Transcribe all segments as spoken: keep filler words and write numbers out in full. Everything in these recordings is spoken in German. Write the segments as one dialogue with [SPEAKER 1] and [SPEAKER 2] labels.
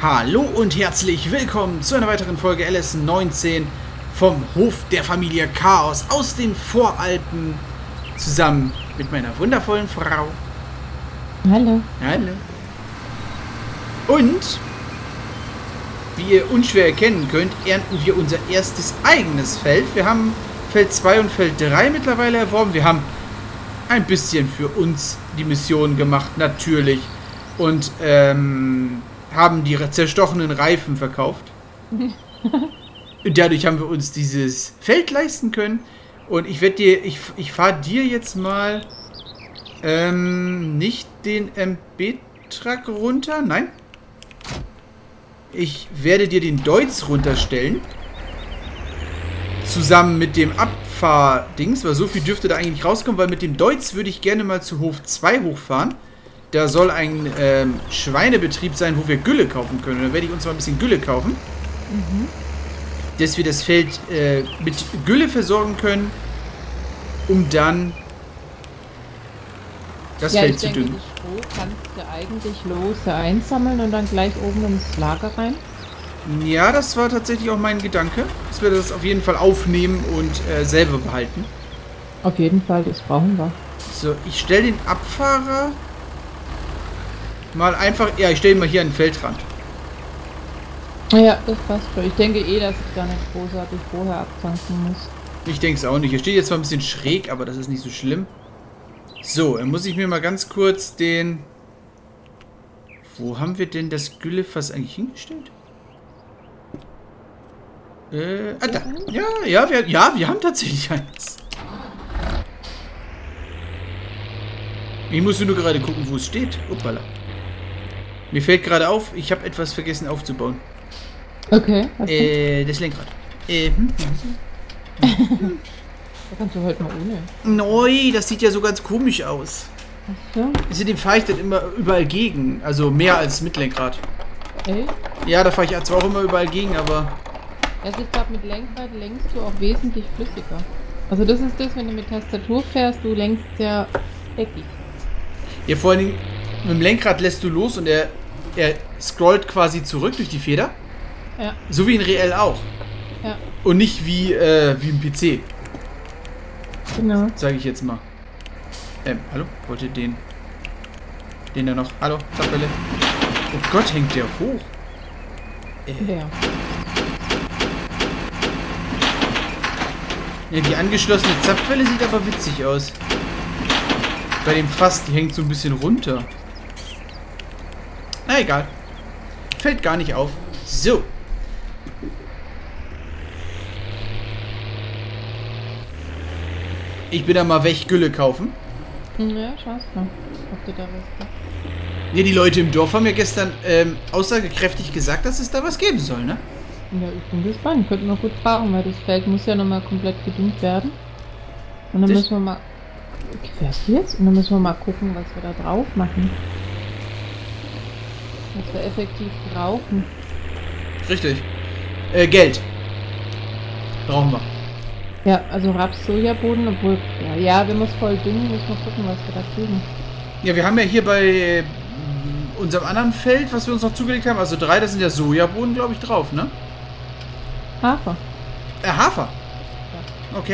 [SPEAKER 1] Hallo und herzlich willkommen zu einer weiteren Folge L S neunzehn vom Hof der Familie Chaos aus den Voralpen zusammen mit meiner wundervollen Frau.
[SPEAKER 2] Hallo.
[SPEAKER 1] Hallo. Und wie ihr unschwer erkennen könnt, ernten wir unser erstes eigenes Feld. Wir haben Feld zwei und Feld drei mittlerweile erworben. Wir haben ein bisschen für uns die Mission gemacht, natürlich. Und ähm, haben die zerstochenen Reifen verkauft. Und dadurch haben wir uns dieses Feld leisten können. Und ich werde dir, ich, ich fahre dir jetzt mal ähm, nicht den M B-Truck runter. Nein. Ich werde dir den Deutz runterstellen. Zusammen mit dem Abfahrdings, weil so viel dürfte da eigentlich nicht rauskommen, weil mit dem Deutz würde ich gerne mal zu Hof zwei hochfahren. Da soll ein ähm, Schweinebetrieb sein, wo wir Gülle kaufen können. Da werde ich uns mal ein bisschen Gülle kaufen. Mhm. Dass wir das Feld äh, mit Gülle versorgen können, um dann das
[SPEAKER 2] ja,
[SPEAKER 1] Feld
[SPEAKER 2] ich
[SPEAKER 1] zu
[SPEAKER 2] denke,
[SPEAKER 1] düngen.
[SPEAKER 2] Die Stroh kannst du eigentlich lose einsammeln und dann gleich oben ins Lager rein.
[SPEAKER 1] Ja, das war tatsächlich auch mein Gedanke, dass wir das auf jeden Fall aufnehmen und äh, selber behalten.
[SPEAKER 2] Auf jeden Fall, das brauchen wir.
[SPEAKER 1] So, ich stelle den Abfahrer mal einfach... Ja, ich stelle ihn mal hier an den Feldrand.
[SPEAKER 2] Ja, das passt schon. Ich denke eh, dass ich da nicht großartig vorher abtanken muss.
[SPEAKER 1] Ich denke es auch nicht. Er steht jetzt zwar ein bisschen schräg, aber das ist nicht so schlimm. So, dann muss ich mir mal ganz kurz den... Wo haben wir denn das Güllefass eigentlich hingestellt? Äh, ah, da. Ja, ja, wir, ja, wir haben tatsächlich eins. Ich muss nur gerade gucken, wo es steht. Uppala. Mir fällt gerade auf, ich habe etwas vergessen aufzubauen.
[SPEAKER 2] Okay.
[SPEAKER 1] Äh, das Lenkrad. Äh, hm,
[SPEAKER 2] da kannst du heute mal ohne.
[SPEAKER 1] Neu, das sieht ja so ganz komisch aus.
[SPEAKER 2] Ach so.
[SPEAKER 1] Dem fahre ich dann immer überall gegen. Also mehr als mit Lenkrad.
[SPEAKER 2] Echt?
[SPEAKER 1] Ja, da fahre ich zwar auch immer überall gegen, aber...
[SPEAKER 2] Also ich glaube, mit Lenkrad lenkst du auch wesentlich flüssiger. Also das ist das, wenn du mit Tastatur fährst, du lenkst ja eckig.
[SPEAKER 1] Ja, vor allen Dingen, mit dem Lenkrad lässt du los und er, er scrollt quasi zurück durch die Feder.
[SPEAKER 2] Ja.
[SPEAKER 1] So wie in Reell auch.
[SPEAKER 2] Ja.
[SPEAKER 1] Und nicht wie, äh, wie im P C.
[SPEAKER 2] Genau.
[SPEAKER 1] Sage ich jetzt mal. Ähm, hallo? Wollte den... Den da noch... Hallo? Zapfwelle. Oh Gott, hängt der hoch. Äh.
[SPEAKER 2] Der.
[SPEAKER 1] Ja, die angeschlossene Zapfwelle sieht aber witzig aus. Bei dem Fass, die hängt so ein bisschen runter. Na egal. Fällt gar nicht auf. So. Ich bin da mal weg Gülle kaufen.
[SPEAKER 2] Ja, schaust mal, ob du da was hast.
[SPEAKER 1] Ja, die Leute im Dorf haben ja gestern ähm, aussagekräftig gesagt, dass es da was geben soll, ne?
[SPEAKER 2] Ja, ich bin gespannt. Könnten wir gut fragen, weil das Feld muss ja nochmal komplett gedüngt werden. Und dann
[SPEAKER 1] das
[SPEAKER 2] müssen wir mal... Fährst du jetzt? Und dann müssen wir mal gucken, was wir da drauf machen. Was wir effektiv brauchen.
[SPEAKER 1] Richtig. Äh, Geld. Brauchen wir.
[SPEAKER 2] Ja, also Raps-Sojaboden, obwohl... Ja, ja, wir müssen voll düngen, müssen wir gucken, was wir da kriegen.
[SPEAKER 1] Ja, wir haben ja hier bei äh, unserem anderen Feld, was wir uns noch zugelegt haben, also drei, das sind ja Sojabohnen, glaube ich, drauf, ne?
[SPEAKER 2] Hafer.
[SPEAKER 1] Äh, Hafer?
[SPEAKER 2] Ja.
[SPEAKER 1] Okay.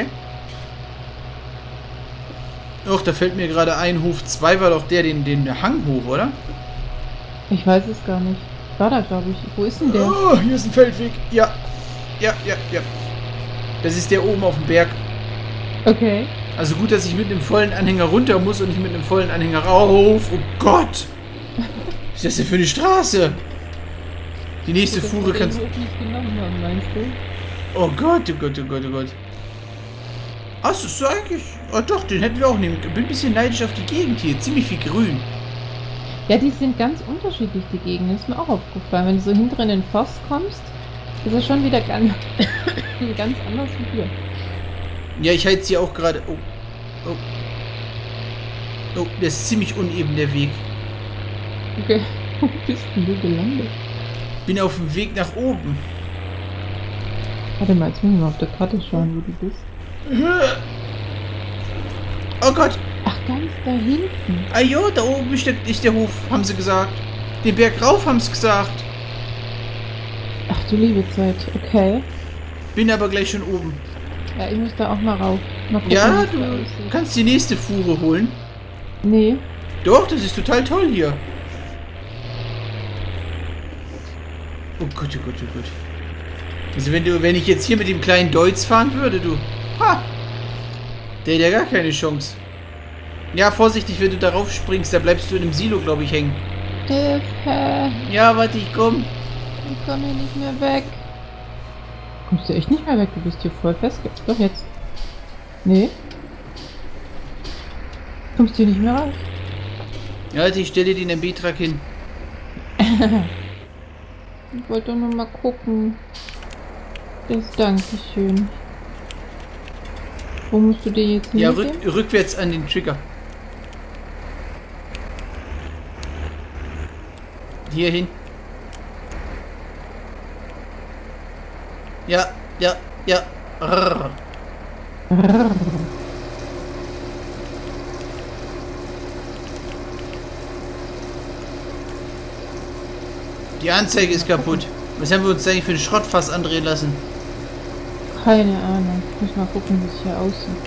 [SPEAKER 1] Och, da fällt mir gerade ein, Hof zwei war doch der, den, den Hang hoch, oder?
[SPEAKER 2] Ich weiß es gar nicht. War da, glaube ich. Wo ist denn der?
[SPEAKER 1] Oh, hier ist ein Feldweg. Ja. Ja, ja, ja. Das ist der oben auf dem Berg.
[SPEAKER 2] Okay.
[SPEAKER 1] Also gut, dass ich mit einem vollen Anhänger runter muss und nicht mit einem vollen Anhänger rauf. Oh Gott. Was ist das denn für eine Straße? Die nächste
[SPEAKER 2] Gut,
[SPEAKER 1] Fuhre kannst...
[SPEAKER 2] du nicht genommen haben, meinst du?
[SPEAKER 1] Oh Gott, oh Gott, oh Gott, oh Gott. Ach, das ist eigentlich... Oh doch, den hätten wir auch nehmen können. Bin ein bisschen neidisch auf die Gegend hier. Ziemlich viel Grün.
[SPEAKER 2] Ja, die sind ganz unterschiedlich, die Gegenden. Das ist mir auch aufgefallen. Wenn du so hinter in den Forst kommst, ist er schon wieder ganz, ganz anders wie hier.
[SPEAKER 1] Ja, ich halte sie auch gerade... Oh. Oh. Oh, der ist ziemlich uneben, der Weg.
[SPEAKER 2] Okay. Wo bist denn du gelandet?
[SPEAKER 1] Bin auf dem Weg nach oben.
[SPEAKER 2] Warte mal, jetzt müssen wir mal auf der Karte schauen, wo du bist.
[SPEAKER 1] Oh Gott.
[SPEAKER 2] Ach, ganz da hinten.
[SPEAKER 1] Ah jo, da oben ist der, ist der Hof, haben sie gesagt. Den Berg rauf haben sie gesagt.
[SPEAKER 2] du liebe Zeit, okay.
[SPEAKER 1] Bin aber gleich schon oben.
[SPEAKER 2] Ja, ich muss da auch mal rauf. Mal gucken,
[SPEAKER 1] Ja,
[SPEAKER 2] wie es
[SPEAKER 1] du
[SPEAKER 2] da aussieht.
[SPEAKER 1] kannst die nächste Fuhre holen.
[SPEAKER 2] Nee.
[SPEAKER 1] Doch, das ist total toll hier. Oh Gott, oh Gott, oh Gott. Also wenn du, wenn ich jetzt hier mit dem kleinen Deutz fahren würde, du. Ha! Der hat ja gar keine Chance. Ja, vorsichtig, wenn du darauf springst, da bleibst du in einem Silo, glaube ich, hängen.
[SPEAKER 2] Hilfe!
[SPEAKER 1] Ja, warte, ich komm.
[SPEAKER 2] Ich komme hier nicht mehr weg. Kommst du echt nicht mehr weg? Du bist hier voll festge... Doch jetzt. Nee. Kommst du hier nicht mehr raus?
[SPEAKER 1] Ja, warte, ich stelle dir den M B-Truck hin.
[SPEAKER 2] Ich wollte doch nur mal gucken. Das Dankeschön. Wo musst du dir jetzt hin?
[SPEAKER 1] Ja, rück, rückwärts an den Trigger. Hier hin. Ja, ja, ja. Rrr. Die Anzeige ist kaputt. Was haben wir uns eigentlich für ein Schrottfass andrehen lassen?
[SPEAKER 2] Keine Ahnung. Ich muss mal gucken, wie es hier aussieht.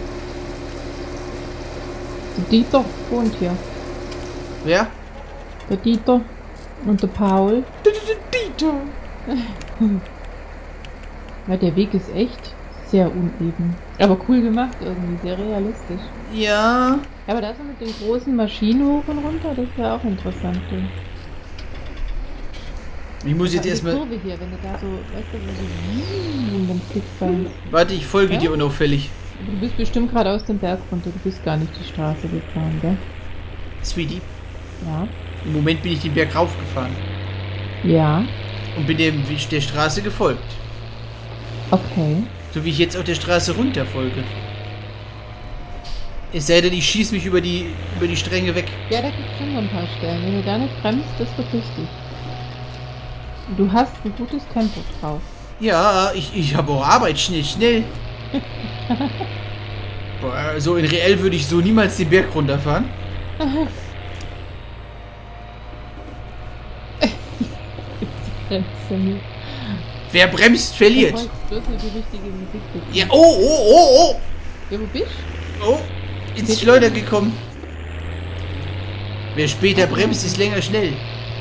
[SPEAKER 2] Der Dieter wohnt hier.
[SPEAKER 1] Wer?
[SPEAKER 2] Der Dieter und der Paul.
[SPEAKER 1] Dieter.
[SPEAKER 2] Ja, der Weg ist echt sehr uneben. Aber cool gemacht irgendwie, sehr realistisch.
[SPEAKER 1] Ja.
[SPEAKER 2] Ja, aber da so mit den großen Maschinen hoch und runter, das wäre auch interessant. Du.
[SPEAKER 1] Ich muss jetzt
[SPEAKER 2] Die
[SPEAKER 1] erstmal.
[SPEAKER 2] Kurve hier, wenn du da so, weißt du, so und dann fliegst du.
[SPEAKER 1] Warte, ich folge
[SPEAKER 2] Ja?
[SPEAKER 1] dir unauffällig.
[SPEAKER 2] Du bist bestimmt gerade aus dem Berg runter, du bist gar nicht die Straße gefahren, gell?
[SPEAKER 1] Sweetie.
[SPEAKER 2] Ja.
[SPEAKER 1] Im Moment bin ich den Berg raufgefahren.
[SPEAKER 2] Ja.
[SPEAKER 1] Und bin dem, der Straße gefolgt.
[SPEAKER 2] Okay.
[SPEAKER 1] So wie ich jetzt auf der Straße runter folge. Es sei denn, ich schieße mich über die, über die Stränge weg.
[SPEAKER 2] Ja, da gibt es schon noch ein paar Stellen. Wenn du da nicht bremst, das wird lustig. Du hast ein gutes Tempo drauf.
[SPEAKER 1] Ja, ich, ich habe auch Arbeit schnell, schnell. Boah, so in reell würde ich so niemals den Berg runterfahren. Wer bremst, verliert.
[SPEAKER 2] Du bloß nur die richtige Musik bekommen.
[SPEAKER 1] Ja, oh, oh, oh, oh.
[SPEAKER 2] Ja, wo bist du?
[SPEAKER 1] Oh, ins Schleuder gekommen. Wer später bremst, ist länger schnell.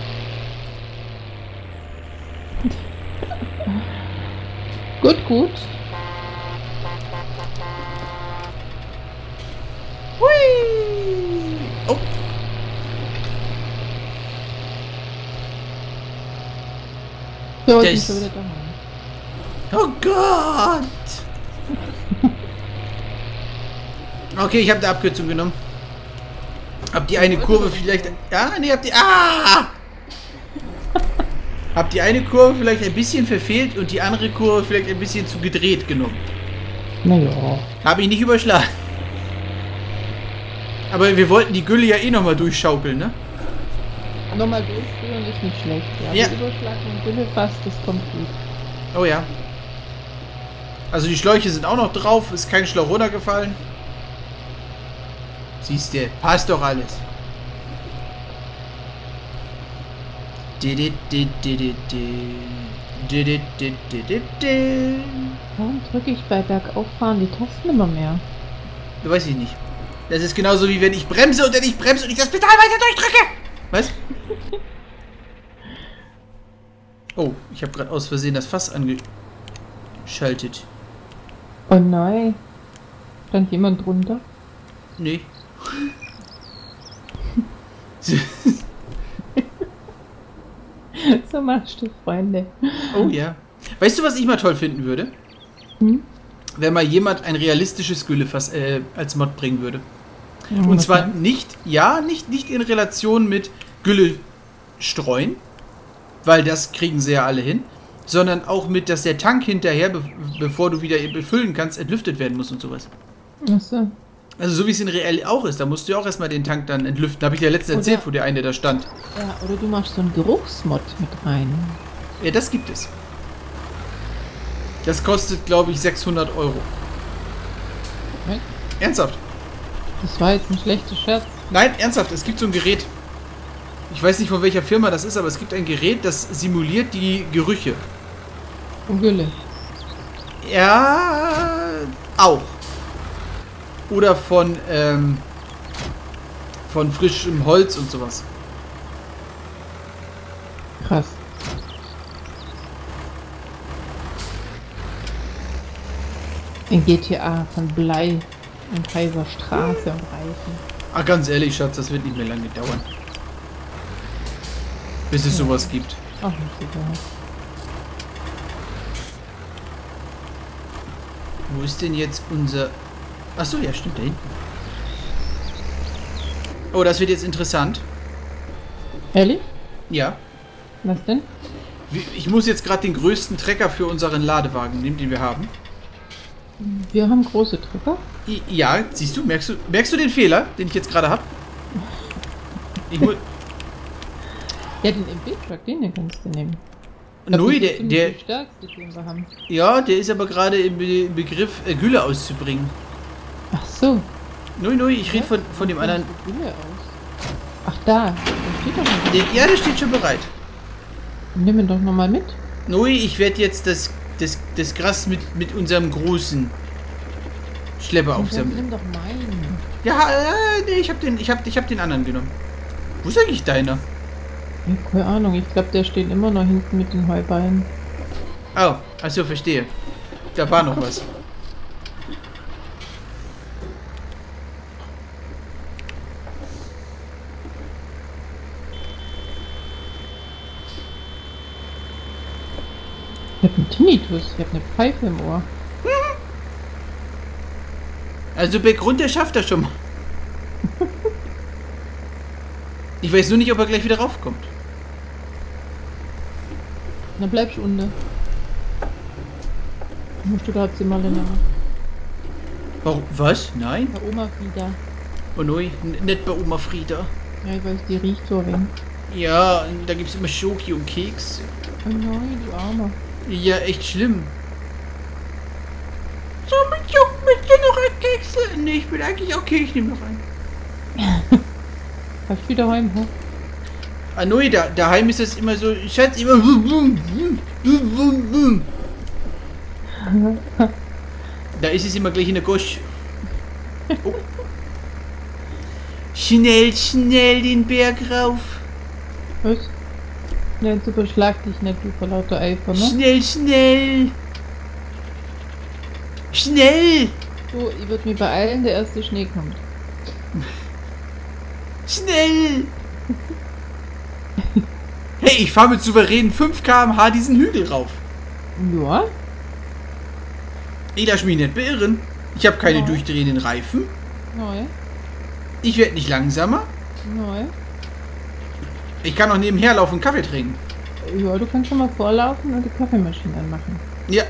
[SPEAKER 2] Gut, gut.
[SPEAKER 1] Hui. Oh.
[SPEAKER 2] So,
[SPEAKER 1] Der
[SPEAKER 2] ich
[SPEAKER 1] ist-
[SPEAKER 2] bin schon wieder daheim.
[SPEAKER 1] Oh Gott. Okay, ich habe eine Abkürzung genommen. Hab die eine Kurve vielleicht... Ja, nee, hab die... Ah! Hab die eine Kurve vielleicht ein bisschen verfehlt und die andere Kurve vielleicht ein bisschen zu gedreht genommen.
[SPEAKER 2] Naja.
[SPEAKER 1] Habe ich nicht überschlagen. Aber wir wollten die Gülle ja eh nochmal durchschaukeln, ne?
[SPEAKER 2] Nochmal durchführen ist nicht schlecht. Ja,
[SPEAKER 1] Ja.
[SPEAKER 2] ja. Überschlag und Gülle fast, das kommt gut.
[SPEAKER 1] Oh ja. Also die Schläuche sind auch noch drauf, ist kein Schlauch runtergefallen. Siehst du, passt doch alles.
[SPEAKER 2] Warum drücke ich bei Bergauffahren die Tasten immer mehr?
[SPEAKER 1] Weiß ich nicht. Das ist genauso wie wenn ich bremse und dann ich bremse und ich das Pedal weiter durchdrücke. Was? Oh, ich habe gerade aus Versehen das Fass angeschaltet.
[SPEAKER 2] Oh nein. Stand jemand drunter?
[SPEAKER 1] Nee.
[SPEAKER 2] So machst du, Freunde.
[SPEAKER 1] Oh ja. Weißt du, was ich mal toll finden würde?
[SPEAKER 2] Hm?
[SPEAKER 1] Wenn mal jemand ein realistisches Güllefass äh, als Mod bringen würde.
[SPEAKER 2] Ja,
[SPEAKER 1] Und
[SPEAKER 2] was
[SPEAKER 1] zwar
[SPEAKER 2] denn?
[SPEAKER 1] nicht, ja, nicht, nicht in Relation mit Gülle streuen, weil das kriegen sie ja alle hin, sondern auch mit, dass der Tank hinterher, be bevor du wieder befüllen kannst, entlüftet werden muss und sowas.
[SPEAKER 2] Achso.
[SPEAKER 1] Also so wie es in reell auch ist, da musst du ja auch erstmal den Tank dann entlüften. Habe ich dir letztens
[SPEAKER 2] Oder-
[SPEAKER 1] erzählt, wo der eine da stand.
[SPEAKER 2] Ja, oder du machst so einen Geruchsmod mit rein.
[SPEAKER 1] Ja, das gibt es. Das kostet, glaube ich, sechshundert Euro.
[SPEAKER 2] Okay.
[SPEAKER 1] Ernsthaft?
[SPEAKER 2] Das war jetzt ein schlechter Scherz.
[SPEAKER 1] Nein, ernsthaft, es gibt so ein Gerät. Ich weiß nicht, von welcher Firma das ist, aber es gibt ein Gerät, das simuliert die Gerüche.
[SPEAKER 2] Und Gülle.
[SPEAKER 1] Ja, auch. Oder von, ähm, von frischem Holz und sowas.
[SPEAKER 2] Krass. In G T A von Blei und heißer Straße und Reifen.
[SPEAKER 1] Ah, ganz ehrlich, Schatz, das wird nicht mehr lange dauern. Bis es
[SPEAKER 2] Ja.
[SPEAKER 1] sowas gibt.
[SPEAKER 2] Auch nicht egal.
[SPEAKER 1] Wo ist denn jetzt unser... Achso, ja, stimmt, da hinten. Oh, das wird jetzt interessant.
[SPEAKER 2] Ehrlich?
[SPEAKER 1] Ja.
[SPEAKER 2] Was denn?
[SPEAKER 1] Wie- Ich muss jetzt gerade den größten Trecker für unseren Ladewagen nehmen, den wir haben.
[SPEAKER 2] Wir haben große Trecker.
[SPEAKER 1] I- Ja, siehst du, merkst du, merkst du den Fehler, den ich jetzt gerade habe? Ich muss...
[SPEAKER 2] Ja, den M P-Truck, den, den kannst du nehmen. Ich glaub,
[SPEAKER 1] Nui,
[SPEAKER 2] das ist
[SPEAKER 1] der,
[SPEAKER 2] ziemlich
[SPEAKER 1] der,
[SPEAKER 2] der stärkste, den wir haben.
[SPEAKER 1] ja, der ist aber gerade im, Be im Begriff, äh, Gülle auszubringen.
[SPEAKER 2] Ach so.
[SPEAKER 1] Nui, nui, ich rede von, von dem
[SPEAKER 2] Wie
[SPEAKER 1] anderen.
[SPEAKER 2] sieht die Gülle aus? Ach, da. Da steht doch noch.
[SPEAKER 1] Der, ja, der steht schon bereit.
[SPEAKER 2] Nimm ihn doch nochmal mit.
[SPEAKER 1] Nui, ich werde jetzt das, das, das Gras mit, mit unserem großen Schlepper
[SPEAKER 2] Nimm,
[SPEAKER 1] aufsammeln.
[SPEAKER 2] nimm doch meinen.
[SPEAKER 1] Ja, äh, nee, ich hab den, ich hab, ich hab den anderen genommen. Wo ist eigentlich deiner?
[SPEAKER 2] Ja, keine Ahnung, ich glaube, der steht immer noch hinten mit den Heuballen.
[SPEAKER 1] Oh, achso, verstehe. Da war noch was.
[SPEAKER 2] Ich hab einen Tinnitus, ich hab eine Pfeife im Ohr.
[SPEAKER 1] Also Beck runter schafft er schon mal. Ich weiß nur nicht, ob er gleich wieder raufkommt.
[SPEAKER 2] Dann bleibst du unten. Musst du da Zimmer länger.
[SPEAKER 1] Warum? Was? Nein?
[SPEAKER 2] Bei Oma wieder.
[SPEAKER 1] Oh neu, nicht bei Oma Frieda.
[SPEAKER 2] Ja, ich weiß, die riecht so ein wenig.
[SPEAKER 1] Ja, da gibt's immer Schoki und Keks.
[SPEAKER 2] Oh nein, die Arme.
[SPEAKER 1] Ja, echt schlimm. So, mit Jungen, möchtest du noch ein Kekse? Nee, ich bin eigentlich okay, ich nehme noch einen.
[SPEAKER 2] Hast du wieder heim, hä?
[SPEAKER 1] Ah, neu, da, daheim ist das immer so, Schatz, immer. Da ist es immer gleich in der Gosch. Oh. Schnell, schnell den Berg rauf.
[SPEAKER 2] Was? Ja, jetzt überschlag dich nicht, du vor lauter Eifer, ne?
[SPEAKER 1] Schnell, schnell. Schnell.
[SPEAKER 2] So, ich würde mich beeilen, der erste Schnee kommt.
[SPEAKER 1] Schnell. Hey, ich fahre mit souveränen fünf Kilometer pro Stunde diesen Hügel rauf.
[SPEAKER 2] Ja?
[SPEAKER 1] Ich lass mich nicht beirren. Ich habe keine
[SPEAKER 2] Ja.
[SPEAKER 1] durchdrehenden Reifen.
[SPEAKER 2] Neu.
[SPEAKER 1] Ich werde nicht langsamer.
[SPEAKER 2] Neu.
[SPEAKER 1] Ich kann auch nebenher laufen und Kaffee trinken.
[SPEAKER 2] Ja, du kannst schon mal vorlaufen und die Kaffeemaschine anmachen.
[SPEAKER 1] Ja.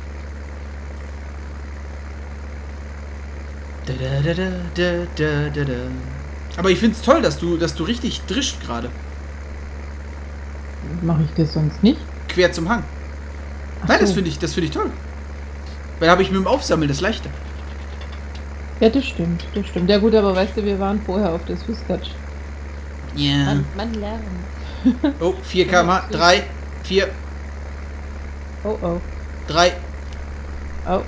[SPEAKER 1] Da, da, da, da, da, da, da. Aber ich find's toll, dass du, dass du richtig drischt gerade.
[SPEAKER 2] Mache ich das sonst nicht?
[SPEAKER 1] Quer zum Hang.
[SPEAKER 2] Ach
[SPEAKER 1] Nein, das
[SPEAKER 2] so.
[SPEAKER 1] finde ich, das finde ich toll. Weil da habe ich mit dem Aufsammeln das leichter.
[SPEAKER 2] Ja, das stimmt, das stimmt. Ja gut, aber weißt du, wir waren vorher auf der Swisskatch.
[SPEAKER 1] Ja.
[SPEAKER 2] Man, man lernt.
[SPEAKER 1] Oh, vier Kilometer pro Stunde. drei, vier,
[SPEAKER 2] Oh, oh,
[SPEAKER 1] drei.
[SPEAKER 2] oh.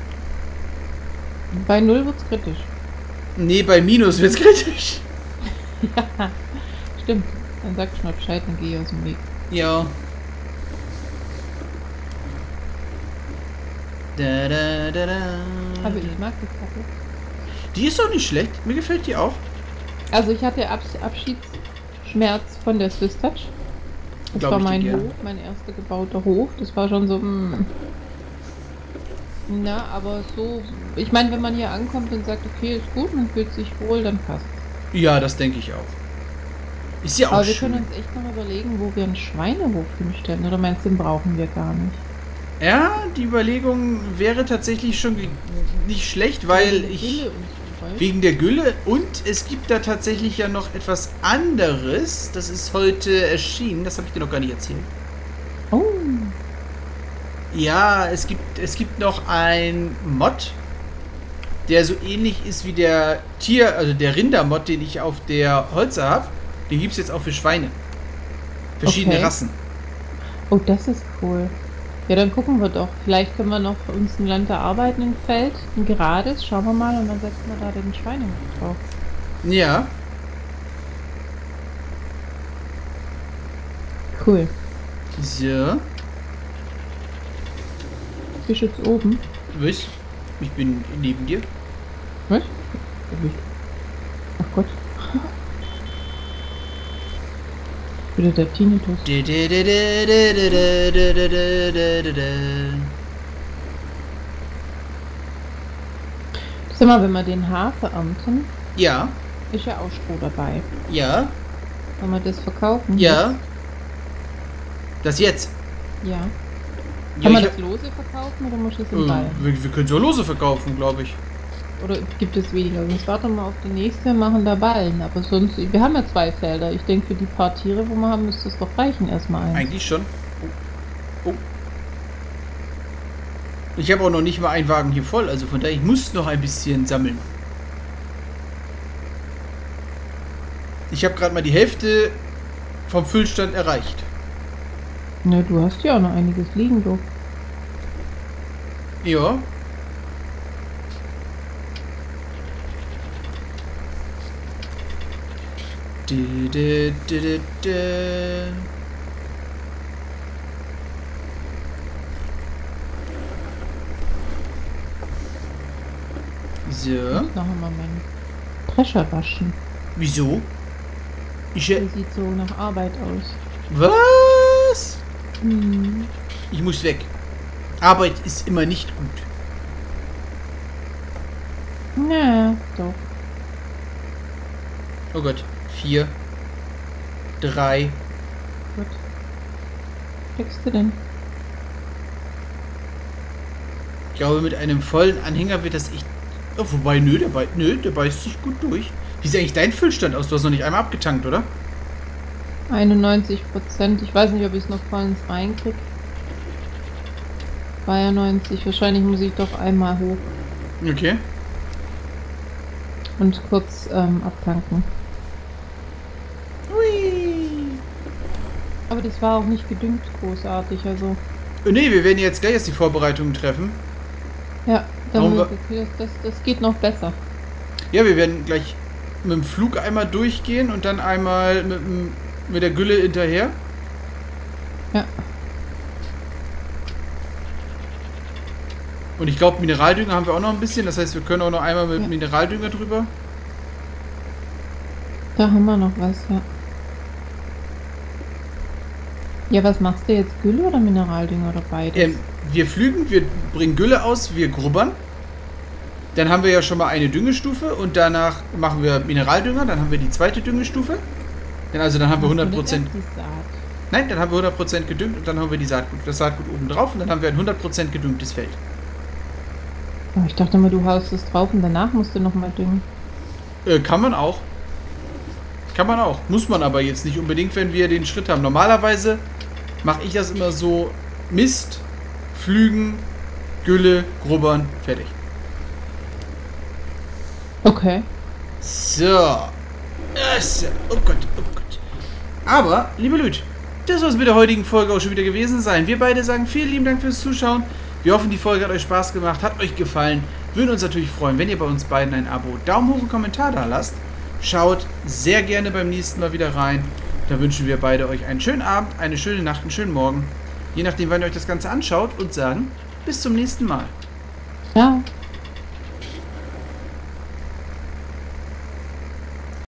[SPEAKER 2] Bei null wird's kritisch.
[SPEAKER 1] Nee, bei Minus wird's kritisch.
[SPEAKER 2] Ja, stimmt. Dann sag ich mal Bescheid, dann geh ich aus dem Weg.
[SPEAKER 1] Ja. Da, da, da, da.
[SPEAKER 2] Aber ich mag die Kacke.
[SPEAKER 1] Die ist doch nicht schlecht. Mir gefällt die auch.
[SPEAKER 2] Also ich hatte Abs Abschiedsschmerz von der Swisskatch. Das
[SPEAKER 1] Glaub
[SPEAKER 2] war
[SPEAKER 1] ich dir
[SPEAKER 2] mein
[SPEAKER 1] gerne.
[SPEAKER 2] Hof, mein erster gebauter Hof. Das war schon so, mm. Na, aber so, ich meine, wenn man hier ankommt und sagt, okay, ist gut, man fühlt sich wohl, dann passt.
[SPEAKER 1] Ja, das denke ich auch. Ist ja auch
[SPEAKER 2] Aber wir
[SPEAKER 1] schön.
[SPEAKER 2] können uns echt noch überlegen, wo wir einen Schweinehof hinstellen. Oder meinst du, den brauchen wir gar nicht?
[SPEAKER 1] Ja, die Überlegung wäre tatsächlich schon ge- nicht schlecht, weil
[SPEAKER 2] Wegen
[SPEAKER 1] ich...
[SPEAKER 2] Gülle und so, weißt?
[SPEAKER 1] Wegen der Gülle und es gibt da tatsächlich ja noch etwas anderes. Das ist heute erschienen, das habe ich dir noch gar nicht erzählt.
[SPEAKER 2] Oh,
[SPEAKER 1] Ja, es gibt, es gibt noch ein Mod, der so ähnlich ist wie der Tier, also der Rinder-Mod, den ich auf der Holzer habe. Den gibt es jetzt auch für Schweine. Verschiedene
[SPEAKER 2] Okay.
[SPEAKER 1] Rassen.
[SPEAKER 2] oh, das ist cool. Ja, dann gucken wir doch. Vielleicht können wir noch für uns ein Land erarbeiten im Feld. Ein gerades, schauen wir mal und dann setzen wir da den Schweinehof drauf.
[SPEAKER 1] Ja.
[SPEAKER 2] Cool.
[SPEAKER 1] So.
[SPEAKER 2] Bist jetzt oben?
[SPEAKER 1] Was? Ich bin neben dir.
[SPEAKER 2] Was? Ach Gott. Wieder der Tinnitus. Sag mal, wenn wir den Hafer ernten,
[SPEAKER 1] Ja.
[SPEAKER 2] ist ja auch Stroh dabei.
[SPEAKER 1] Ja.
[SPEAKER 2] Wollen wir das verkaufen?
[SPEAKER 1] Ja. Das jetzt?
[SPEAKER 2] Ja.
[SPEAKER 1] Ja,
[SPEAKER 2] Kann man
[SPEAKER 1] ich
[SPEAKER 2] das lose verkaufen oder muss das
[SPEAKER 1] hab-
[SPEAKER 2] im
[SPEAKER 1] äh,
[SPEAKER 2] Ball?
[SPEAKER 1] wir, wir können so lose verkaufen, glaube ich.
[SPEAKER 2] Oder gibt es weniger? Jetzt warten wir mal auf die nächste, machen da Ballen. Aber sonst, wir haben ja zwei Felder. Ich denke, für die paar Tiere, wo wir haben, müsste es doch reichen erstmal eins.
[SPEAKER 1] Eigentlich schon. Oh. Oh. Ich habe auch noch nicht mal einen Wagen hier voll, also von daher, ich muss noch ein bisschen sammeln. Ich habe gerade mal die Hälfte vom Füllstand erreicht.
[SPEAKER 2] Ne, du hast ja auch noch einiges liegen, du.
[SPEAKER 1] Ja. Du, du, du, du, du. So.
[SPEAKER 2] Ich muss noch einmal meinen Drescher waschen.
[SPEAKER 1] Wieso? Ich,
[SPEAKER 2] Der sieht so nach Arbeit aus.
[SPEAKER 1] was?
[SPEAKER 2] Hm.
[SPEAKER 1] Ich muss weg. Arbeit ist immer nicht gut.
[SPEAKER 2] Na, doch.
[SPEAKER 1] Oh Gott. Vier. Drei.
[SPEAKER 2] Gut. Steckst du denn?
[SPEAKER 1] Ich glaube, mit einem vollen Anhänger wird das echt... Oh, wobei, nö, der, bei... nö, der beißt sich gut durch. Wie sieht eigentlich dein Füllstand aus? Du hast noch nicht einmal abgetankt, oder?
[SPEAKER 2] einundneunzig Prozent. Ich weiß nicht, ob ich es noch vollends reinkriege. zweiundneunzig. Wahrscheinlich muss ich doch einmal hoch
[SPEAKER 1] Okay.
[SPEAKER 2] und kurz ähm, abtanken.
[SPEAKER 1] Hui.
[SPEAKER 2] Aber das war auch nicht gedüngt großartig, also.
[SPEAKER 1] Oh, nee, wir werden jetzt gleich erst die Vorbereitungen treffen.
[SPEAKER 2] Ja,
[SPEAKER 1] Warum
[SPEAKER 2] dann,
[SPEAKER 1] wir-
[SPEAKER 2] das, das, das geht noch besser.
[SPEAKER 1] Ja, wir werden gleich mit dem Flug einmal durchgehen und dann einmal mit, dem- mit der Gülle hinterher.
[SPEAKER 2] Ja.
[SPEAKER 1] Und ich glaube, Mineraldünger haben wir auch noch ein bisschen. Das heißt, wir können auch noch einmal mit
[SPEAKER 2] Ja.
[SPEAKER 1] Mineraldünger drüber.
[SPEAKER 2] Da haben wir noch was, ja. Ja, was machst du jetzt? Gülle oder Mineraldünger oder beides?
[SPEAKER 1] Ähm, wir flügen, wir bringen Gülle aus, wir grubbern. Dann haben wir ja schon mal eine Düngestufe und danach machen wir Mineraldünger. Dann haben wir die zweite Düngestufe. Dann also dann haben wir
[SPEAKER 2] Machst du
[SPEAKER 1] hundert Prozent.
[SPEAKER 2] denn erst die Saat?
[SPEAKER 1] Nein, dann haben wir hundert Prozent gedüngt und dann haben wir die Saatgut, das Saatgut oben drauf und dann haben wir ein hundert Prozent gedüngtes Feld.
[SPEAKER 2] Oh, ich dachte mal, du haust es drauf und danach musst du nochmal düngen.
[SPEAKER 1] Äh, kann man auch. Kann man auch. Muss man aber jetzt nicht unbedingt, wenn wir den Schritt haben. Normalerweise mache ich das immer so: Mist, Pflügen, Gülle, grubbern, fertig.
[SPEAKER 2] Okay.
[SPEAKER 1] So. Das, oh Gott, oh Gott. Aber, liebe Leute, das soll es mit der heutigen Folge auch schon wieder gewesen sein. Wir beide sagen vielen lieben Dank fürs Zuschauen. Wir hoffen, die Folge hat euch Spaß gemacht, hat euch gefallen. Würden uns natürlich freuen, wenn ihr bei uns beiden ein Abo, Daumen hoch und Kommentar da lasst. Schaut sehr gerne beim nächsten Mal wieder rein. Da wünschen wir beide euch einen schönen Abend, eine schöne Nacht, einen schönen Morgen. Je nachdem, wann ihr euch das Ganze anschaut und sagen, bis zum nächsten Mal.
[SPEAKER 2] Ciao.